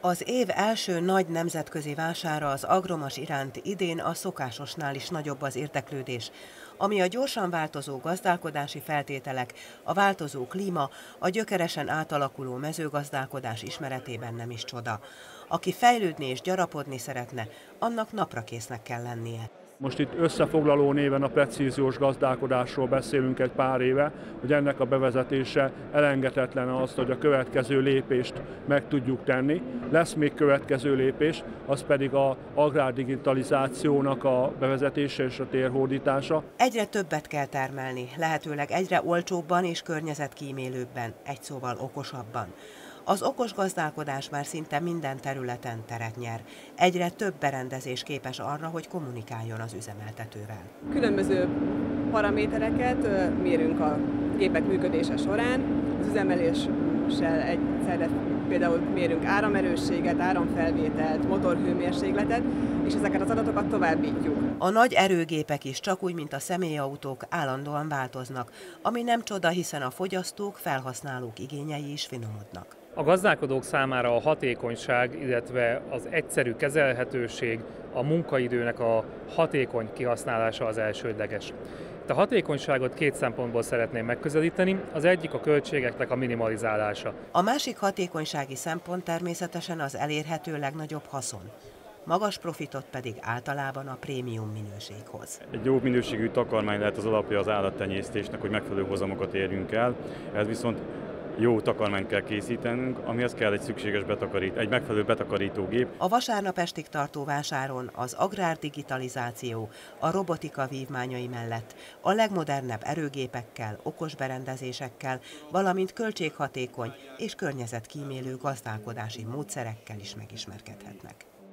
Az év első nagy nemzetközi vására, az Agromas iránt idén a szokásosnál is nagyobb az érdeklődés, ami a gyorsan változó gazdálkodási feltételek, a változó klíma, a gyökeresen átalakuló mezőgazdálkodás ismeretében nem is csoda. Aki fejlődni és gyarapodni szeretne, annak naprakésznek kell lennie. Most itt összefoglaló néven a precíziós gazdálkodásról beszélünk egy pár éve, hogy ennek a bevezetése elengedhetetlen az, hogy a következő lépést meg tudjuk tenni. Lesz még következő lépés, az pedig az agrárdigitalizációnak a bevezetése és a térhódítása. Egyre többet kell termelni, lehetőleg egyre olcsóbban és környezetkímélőbben, egy szóval okosabban. Az okos gazdálkodás már szinte minden területen teret nyer. Egyre több berendezés képes arra, hogy kommunikáljon az üzemeltetővel. Különböző paramétereket mérünk a gépek működése során. Az üzemeléssel egyszerre például mérünk áramerősséget, áramfelvételt, motorhőmérsékletet, és ezeket az adatokat továbbítjuk. A nagy erőgépek is csak úgy, mint a személyautók állandóan változnak, ami nem csoda, hiszen a fogyasztók, felhasználók igényei is finomodnak. A gazdálkodók számára a hatékonyság, illetve az egyszerű kezelhetőség, a munkaidőnek a hatékony kihasználása az elsődleges. A hatékonyságot két szempontból szeretném megközelíteni, az egyik a költségeknek a minimalizálása. A másik hatékonysági szempont természetesen az elérhető legnagyobb haszon. Magas profitot pedig általában a prémium minőség hoz. Egy jó minőségű takarmány lehet az alapja az állattenyésztésnek, hogy megfelelő hozamokat érjünk el. Ez viszont jó takarmányt kell készítenünk, amihez kell egy szükséges egy megfelelő betakarítógép. A vasárnap estig tartó vásáron az agrárdigitalizáció, a robotika vívmányai mellett a legmodernebb erőgépekkel, okos berendezésekkel, valamint költséghatékony és környezetkímélő gazdálkodási módszerekkel is megismerkedhetnek.